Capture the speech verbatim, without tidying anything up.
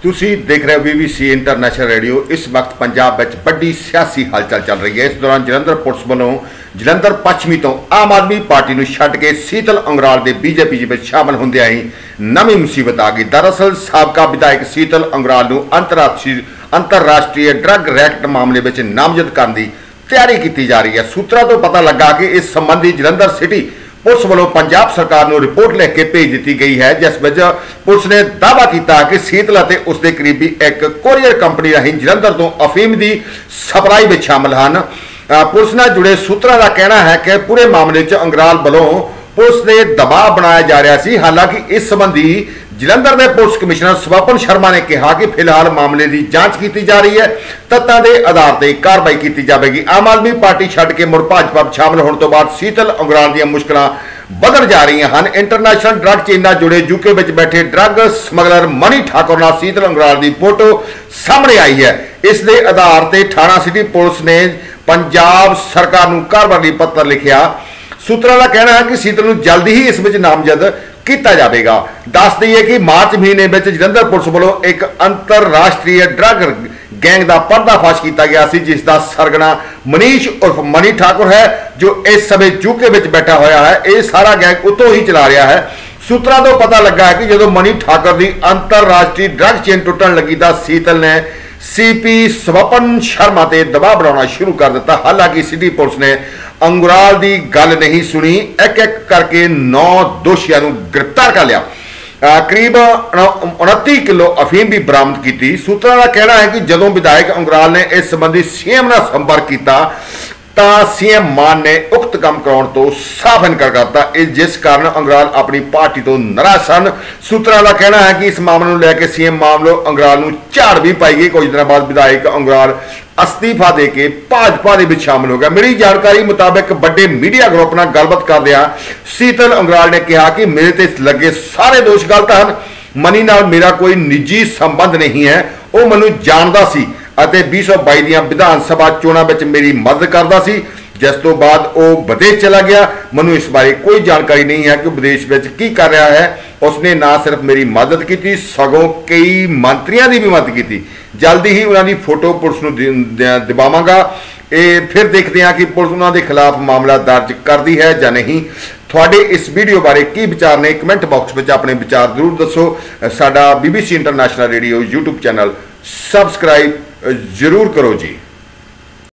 ਤੁਸੀਂ देख रहे हो बीबीसी इंटरनेशनल रेडियो। इस वक्त पंजाब में बड़ी सियासी हलचल चल रही है। इस दौरान जलंधर पुलिस वालों जलंधर पश्चिमी तो आम आदमी पार्टी को छड्ड के शीतल अंगराल के बीजेपी में शामिल होंदे ही नवी मुसीबत आ गई। दरअसल साबका विधायक शीतल अंगराल को अंतरराष्ट्रीय अंतरराष्ट्रीय ड्रग रैकेट मामले में नामजद करने की तैयारी की जा रही है। सूत्रों तो पता लगा कि इस संबंधी जलंधर सिटी पुलिस वालों पंजाब सरकार को रिपोर्ट लिख के भेज दी गई है, जिस विच पुलिस ने दावा किया कि शीतल और उसके करीबी एक कोरियर कंपनी राਹੀਂ जलंधर तो अफीम की सप्लाई में शामिल हैं। पुलिस ने जुड़े सूत्रों का कहना है कि पूरे मामले च अंगराल वालों पुलिस ने दबाव बनाया जा रहा सी। हालांकि इस संबंधी जलंधर के पुलिस कमिश्नर स्वपन शर्मा ने कहा कि फिलहाल मामले की जांच की जा रही है, तत्तां के आधार पर कार्रवाई की जाएगी। आम आदमी पार्टी छड्ड के मुड़ भाजपा शामिल होने तो बाद शीतल अंगराल दी मुश्किलां बदल जा रही हैं। इंटरनेशनल ड्रग चेन नाल जुड़े यूके में बैठे ड्रग समगलर मनी ठाकुर नाल शीतल अंगराल की फोटो सामने आई है। इस दे आधार पर थाना सिटी पुलिस ने पंजाब सरकार को कार्रवाई पत्र लिखा। सूत्रों का कहना है कि शीतल को जल्द ही इस विच नामजद किया जाएगा। दस दईए कि मार्च महीने में जलंधर पुलिस वालों एक अंतरराष्ट्रीय ड्रग गैंग का पर्दाफाश किया गया सी, जिसका सरगना मनीष उर्फ मनी ठाकुर है, जो इस समय यूके में बैठा हुआ है। यह सारा गैंग उतों ही चला रहा है। सूत्रों तो पता लगा है कि जो मनी ठाकुर की अंतरराष्ट्रीय ड्रग चेन टुटन लगी तो शीतल ने सीपी स्वपन शर्मा से दबाव बनाना शुरू कर दिता। हालांकि सिटी पुलिस ने अंगराल की गल नहीं सुनी, एक एक करके नौ दोषियों को गिरफ्तार कर लिया। करीब उनती किलो अफीम भी बरामद की। सूत्रों का कहना है कि जदों विधायक अंगराल ने इस संबंधी सीएम ने संपर्क किया तो सीएम मान ने उक्त काम कराने तो साफ इनकार करता, जिस कारण अंगराल अपनी पार्टी तो नाराज सन। सूत्रों का कहना है कि इस मामले को लेकर सीएम मामलों अंगराल को झाड़ भी पाई गई। कुछ दिन बाद विधायक अंगराल अस्तीफा दे के भाजपा के शामिल हो गया। मिली जानकारी मुताबिक बड़े मीडिया ग्रुप नाल गलबात करदिआं शीतल अंगराल ने कहा कि मेरे ते लगे सारे दोष गलत हैं। मनी नाल मेरा कोई निजी संबंध नहीं है, वह मैनूं जाणदा सी ਅਤੇ बीस सौ बाई ਦੀਆਂ विधान सभा चोणां ਵਿੱਚ मेरी मदद करता सी। जिस तो बाद वो विदेश चला गया। मैनूं इस बारे कोई जानकारी नहीं है कि विदेश में की कर रहा है। उसने ना सिर्फ मेरी मदद की सगों कई मंत्रियों की भी मदद की। जल्दी ही उन्होंने फोटो पुलिस को दिवावांगा। ये फिर देखते हैं कि पुलिस उन्होंने खिलाफ मामला दर्ज करती है या नहीं। थोड़े इस वीडियो बारे की विचार ने कमेंट बॉक्स में अपने विचार जरूर दसो। साडा BBC international radio YouTube channel subscribe जरूर करो जी।